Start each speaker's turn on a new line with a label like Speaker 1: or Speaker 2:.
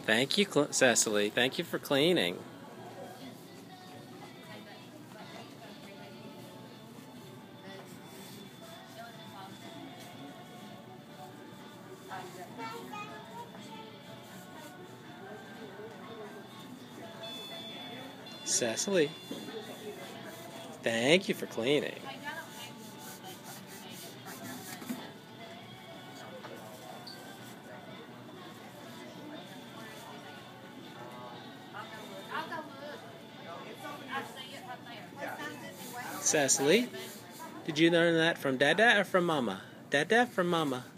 Speaker 1: Thank you, Cecily. Thank you for cleaning. Cecily, thank you for cleaning. Cecily, did you learn that from Dada or from Mama? Dada from Mama?